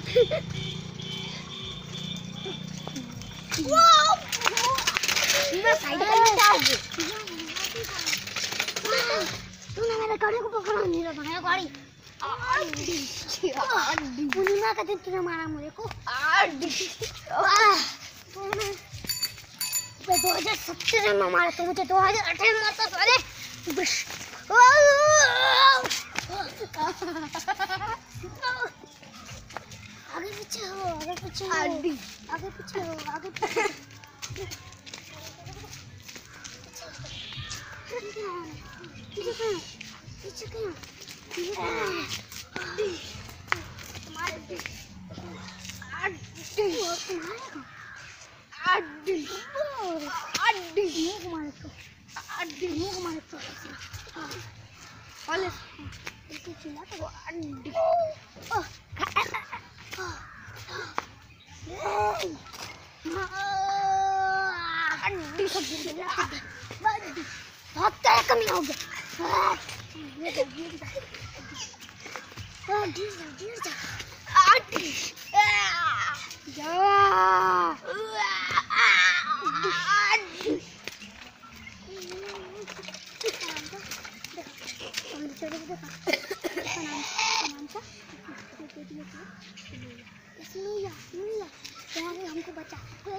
मैं साइकिल में डालूंगी। तूने मेरे गाड़ी को पकड़ा नहीं रहा मेरा गाड़ी। पूर्णिमा का दिन तूने मारा मुझे को। 2017 में मारा तो मुझे 2018 में मारता साले। आगे पीछे हो, आगे पीछे हो, आगे पीछे हो, आगे पीछे। पीछे क्यों? बहुत कमी हो गया। हमको बचा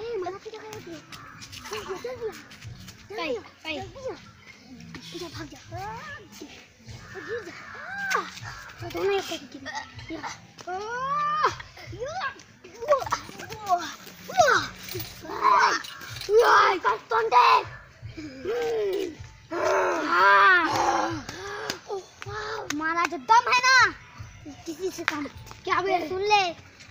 भाग जा दोनों एक हमारा जो दम है ना किसी से कम। क्या बे सुन ले,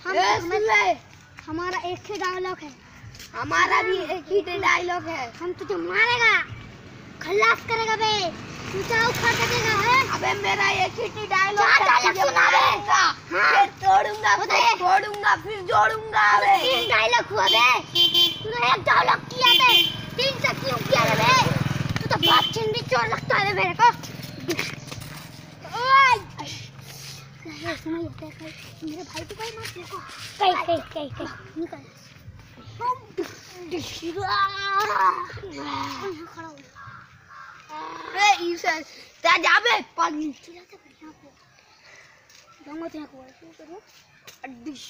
हमारा एक ही डायलॉग है। हमारा भी एक ही डायलॉग है। हम तुझे मारेगा, खल्लास करेगा बे, तुझे उखाड़ देगा है। अबे मेरा एक ही डायलॉग है, सुना बे। फिर तोड़ूंगा, छोड़ूंगा, फिर जोड़ूंगा बे। 3 डायलॉग हुआ बे, तूने एक डायलॉग किया बे, 3 से क्यों किया बे? तू तो बात चिंदी चोर लगता है मेरे को। सुनो मेरे भाई को कोई मत देखो। कहीं निकल खड़ा हो जाबे पानी चिल्लाते बढ़िया को दंगो ते को करो डिश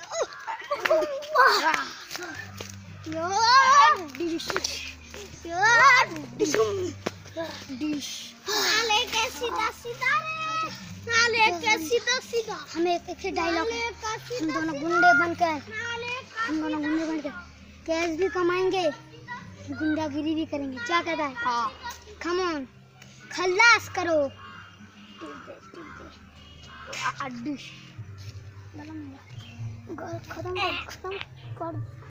डिश साले के सीधा सीधा रे, साले के सीधा सीधा। हमें एक ही डायलॉग है, हम दोनों गुंडे बनकर कैश भी कमाएंगे, गुंडागिरी भी करेंगे। क्या कहता है? हाँ कम ऑन, खल्लास करो। खत्म कर